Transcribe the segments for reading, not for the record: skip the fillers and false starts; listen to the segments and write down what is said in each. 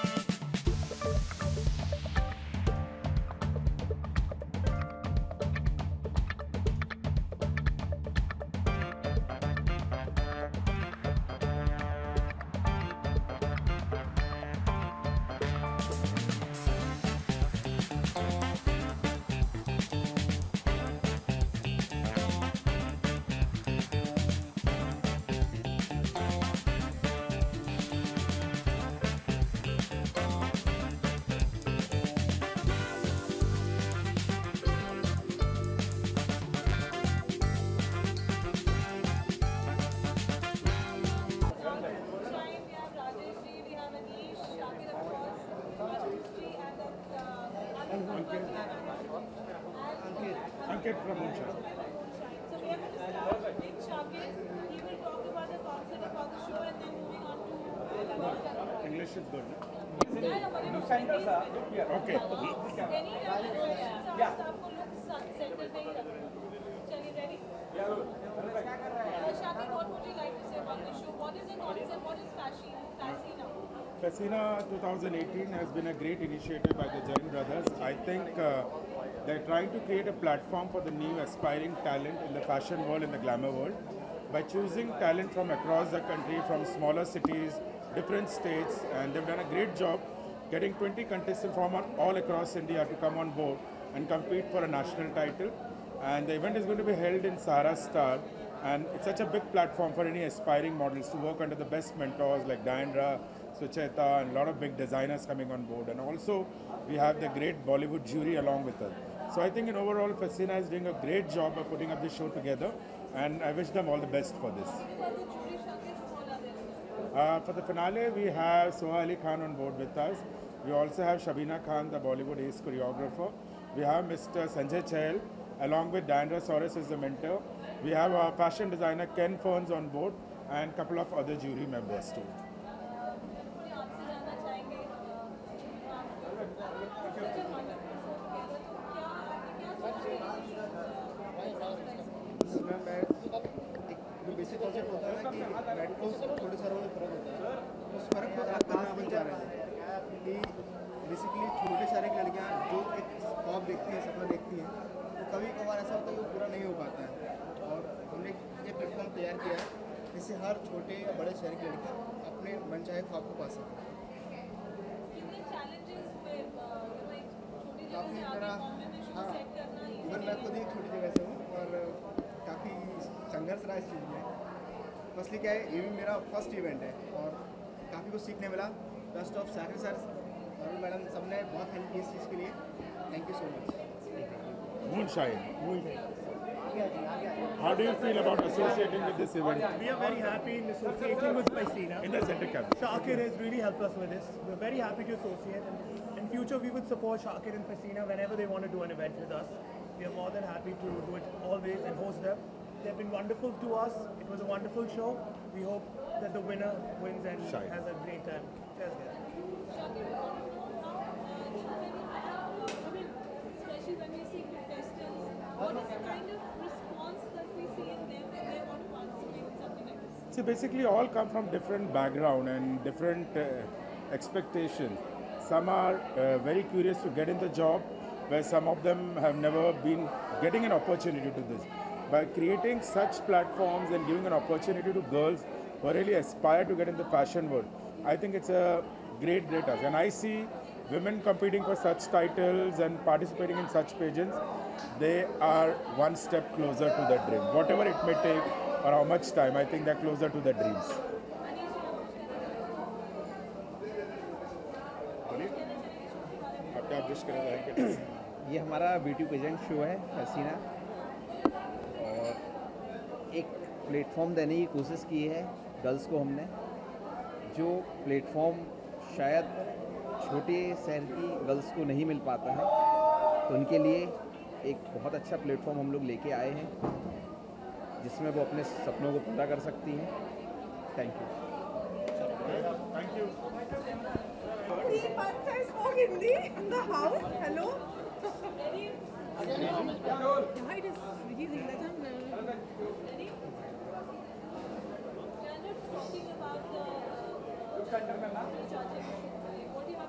Ankit from Moonshine. So we are going to start with Shakir. He will talk about the concept about the show and then moving on to English is good. Okay. Any staff को look center पे ही रखना. चलिए ready? Shakir, what would you like to say about the show? What is the concept? What is Fascina? Fascina 2018 has been a great initiative by the Jain brothers. I think they're trying to create a platform for the new aspiring talent in the fashion world, in the glamour world, by choosing talent from across the country, from smaller cities, different states, and they've done a great job getting 20 contestants from all across India to come on board and compete for a national title. And the event is going to be held in Sahara Star, and it's such a big platform for any aspiring models to work under the best mentors like Diandra, Sucheta, and a lot of big designers coming on board. And also, we have the great Bollywood jury along with us. So I think in overall, Fascina is doing a great job of putting up this show together, and I wish them all the best for this. For the finale, we have Soha Ali Khan on board with us. We also have Shabina Khan, the Bollywood ace choreographer. We have Mr. Sanjay Chahal, along with Diandra Soros as the mentor. We have our fashion designer Ken Ferns on board, and a couple of other jury members too. Basic concept होता है कि metro थोड़े सारों में फ़र्क होता है, उस फ़र्क को आप कहाँ बन जा रहे थे कि बेसिकली छोटे सारे की लड़कियाँ जो एक ख्वाब देखती हैं, सपना देखती हैं, तो कभी कभार ऐसा होता है कि वो पूरा नहीं हो पाता है। और हमने ये प्लेटफॉर्म तैयार किया है जिससे हर छोटे या बड़े शहर की लड़कियाँ अपने मनचाहे ख्वाब को पा सकें। हाँ, इवन मैं खुद एक छोटी जगह से हूँ और काफ़ी संघर्ष रहा इस चीज़ में। फर्स्टली क्या है, ये भी मेरा फर्स्ट इवेंट है और काफ़ी कुछ सीखने मिला। बेस्ट ऑफ साकिर सर और मैडम सबने बहुत हेल्प की इस चीज़ के लिए। Thank you so much. Moonshine. How do you feel about associating with this event? We are very happy in associating with Fascina. In the center camp. Shakir has really helped us with this. We're very happy to associate, and in future we would support Shakir and Fascina whenever they want to do an event with us. We are more than happy to do it always and host them. They've been wonderful to us. It was a wonderful show. We hope that the winner wins and has a great time. Cheers, guys. Especially when we see contestants, what is the kind of response that we see in them when they want to participate in something like this? See, basically all come from different background and different expectations. Some are very curious to get in the job, where some of them have never been getting an opportunity to this. By creating such platforms and giving an opportunity to girls who really aspire to get in the fashion world, I think it's a great task. And I see women competing for such titles and participating in such pageants, they are one step closer to their dream. Whatever it may take or how much time, I think they're closer to their dreams. ये हमारा beauty pageant show है फैसिना, और एक platform देने की कोशिश की है गर्ल्स को हमने, जो प्लेटफॉर्म शायद छोटे शहर की गर्ल्स को नहीं मिल पाता है, तो उनके लिए एक बहुत अच्छा प्लेटफॉर्म हम लोग लेके आए हैं जिसमें वो अपने सपनों को पूरा कर सकती हैं। Thank you. Thank you. Spoke Hindi in the house. Hello. Hi, it is Vijay Zinglajan. Ready? We are not talking about the judging. What do you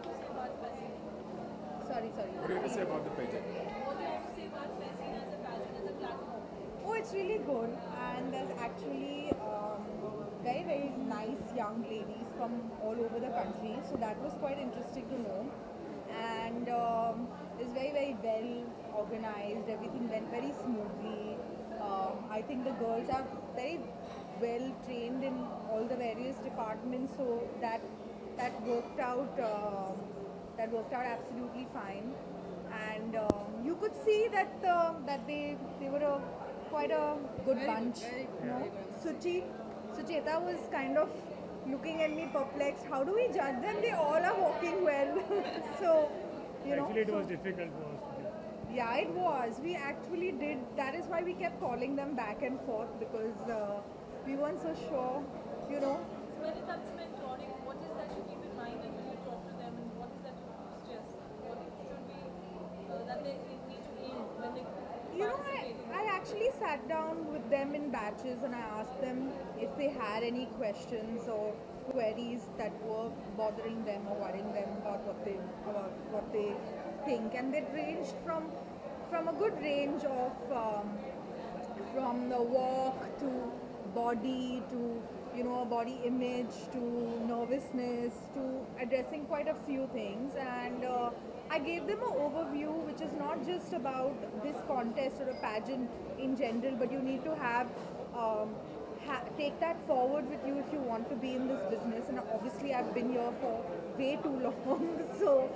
pageant. What do you have to say about Festina as a pageant, as a platform? Oh, it's really good, and there's actually very, very nice young ladies from all over the country, so that was quite interesting to know. And it's very, very well organized, everything went very smoothly. I think the girls are very well trained in all the various departments, so that worked out. That worked out absolutely fine, and you could see that they were quite a good bunch. You know, Sucheta was kind of looking at me perplexed. How do we judge them? They all are walking well. So, you know. Actually, it was difficult for us to do. Yeah, it was. We actually did. That is why we kept calling them back and forth because we weren't so sure, you know. So when it comes to mentoring, what is that you keep in mind and when you talk to them, and what is that you suggest? What should be that they need to aim when they You know, participate? I actually sat down with them in batches and I asked them if they had any questions or queries that were bothering them or worrying them about what they think, and they ranged from a good range of from the walk to body to body image to nervousness to addressing quite a few things, and I gave them an overview which is not just about this contest or a pageant in general, but you need to have take that forward with you if you want to be in this business. And obviously I've been here for way too long so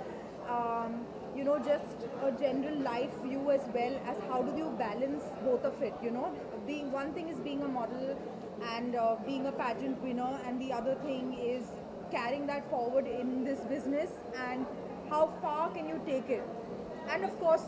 just a general life view as well as how do you balance both of it. Being one thing is being a model and being a pageant winner, and the other thing is carrying that forward in this business, and how far can you take it. And of course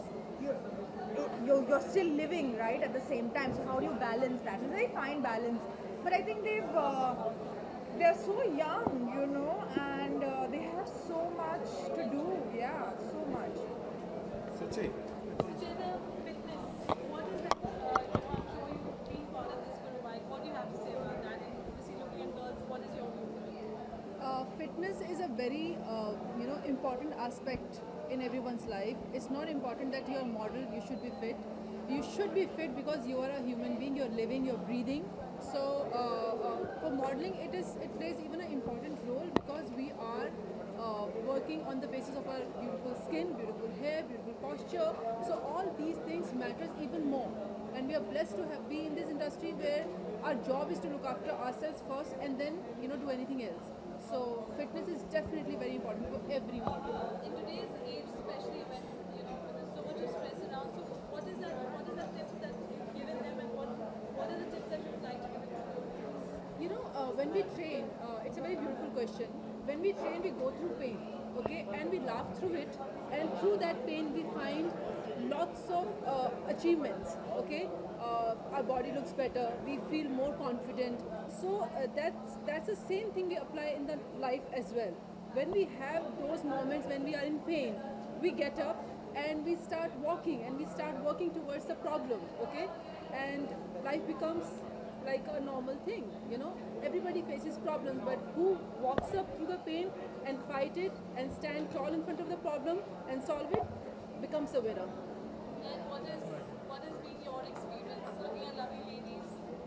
you're still living right at the same time, so how do you balance that? It's a very fine balance, but I think they're so young, and they have so much to do. Yeah, so much. Suchi, Sucheta, fitness, what is that? I'm sure you've been part of this for a while. What do you have to say about that? And obviously looking at girls, what is your view? Fitness is a very important aspect in everyone's life. It's not important that you're a model, you should be fit. You should be fit because you are a human being, you're living, you're breathing. So for modeling, it plays even an important role because we are working on the basis of our beautiful skin, beautiful hair, beautiful posture. So all these things matters even more. And we are blessed to be in this industry where our job is to look after ourselves first and then do anything else. So fitness is definitely very important for everyone. In today's age, especially when there's so much of stress around, so what is the tips that you've given them, and what are the tips that you would like to give them? When we train, it's a very beautiful question. When we train, we go through pain, okay, and we laugh through it, and through that pain, we find lots of achievements, okay. Our body looks better, we feel more confident. So that's the same thing we apply in the life as well. When we have those moments when we are in pain, we get up and we start walking and we start working towards the problem, okay, and life becomes like a normal thing. Everybody faces problems, but who walks up through the pain and fight it and stand tall in front of the problem and solve it becomes a winner. And what has been your experience looking at lovely ladies?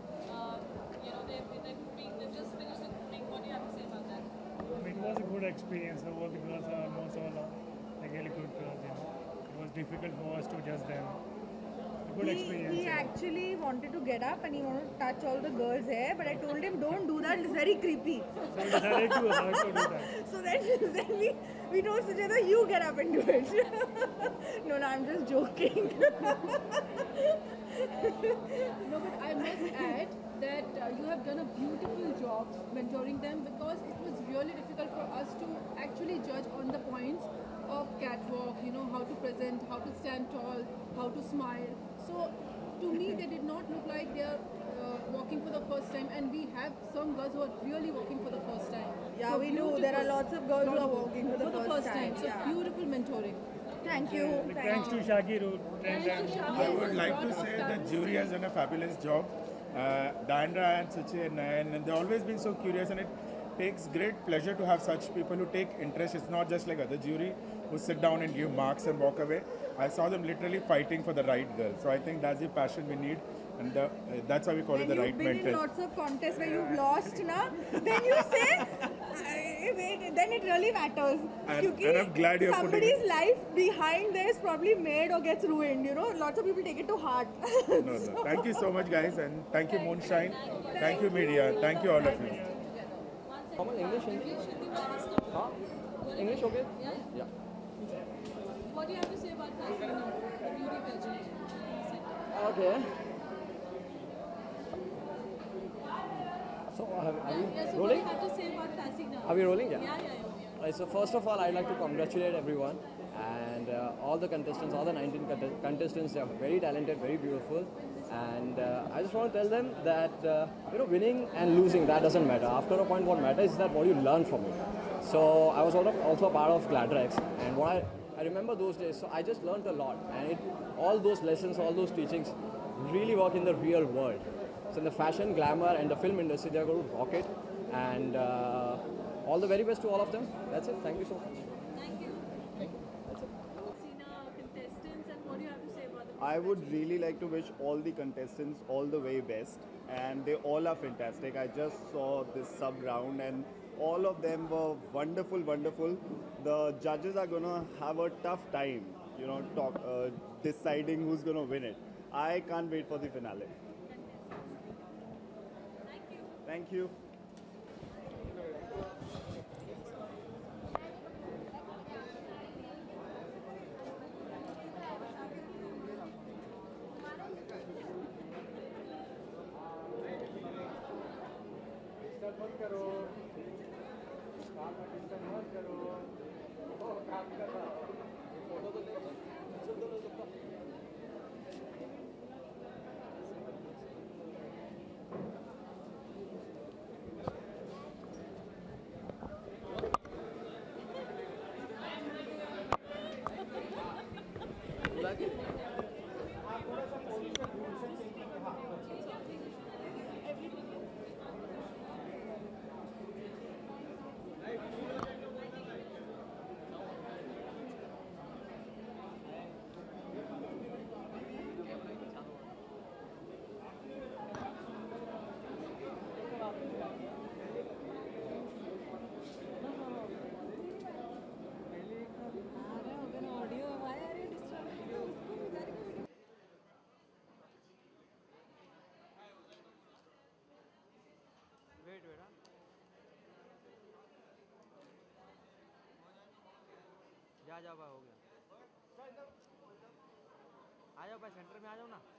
They've just finished the grooming. What do you have to say about that? It was a good experience. All the girls are almost all like really good girls. It was difficult for us to judge them. A good experience. He actually wanted to get up and he wanted to touch all the girls' hair, but I told him don't do that. It's very creepy. So we decided to do that. So then we told Sucheta, you get up and do it. No, I'm just joking. No, but I must add that you have done a beautiful job mentoring them, because it was really difficult for us to actually judge on the points of catwalk, how to present, how to stand tall, how to smile. So to me, they did not look like they are walking for the first time, and we have some girls who are really walking for the first time. Yeah, So we do. There are beautiful. lots of girls who are walking for the first time. So Yeah. beautiful mentoring. Thank you. Thanks to Shaki who trained them. I would like to say that jury has done a fabulous job. Diandra and Suchi and Nayan, and they've always been so curious, and it takes great pleasure to have such people who take interest. It's not just like other jury who sit down and give marks and walk away. I saw them literally fighting for the right girl. So I think that's the passion we need, and that's why we call it the right When you've been in mentors. lots of contests where you've lost, na, then you say, then it really matters. And I'm glad you're putting somebody's it- life behind there is probably made or gets ruined. You know, lots of people take it to heart. No. Thank you so much, guys, and thank you, Moonshine. Thank you, media. Thank you, all of you. Common English, Hindi? English, Hindi, one is coming. Huh? English, okay? Yeah. Yeah. What do you have to say about Fascina, the beauty pageant? Okay. So, are Yeah, so we what do rolling? you have to say about Fascina? Are we rolling? Yeah. Yeah. So first of all, I'd like to congratulate everyone and all the contestants, all the 19 contestants. They are very talented, very beautiful, and I just want to tell them that winning and losing, that doesn't matter. After a point, what matters is that what you learn from it. So I was also a part of Gladrex, and what I remember those days. So I just learned a lot, and all those lessons, all those teachings, really work in the real world. So in the fashion, glamour, and the film industry, they're going to rock it, and all the very best to all of them. That's it. Thank you so much. Thank you. Fascina contestants, and what do you have to say about the I would really like to wish all the contestants all the way best, and they all are fantastic. I just saw this sub round, and all of them were wonderful, wonderful. The judges are gonna have a tough time, deciding who's gonna win it. I can't wait for the finale. Thank you. Thank you. जा भाई हो गया आ जाओ भाई centre में आ जाओ ना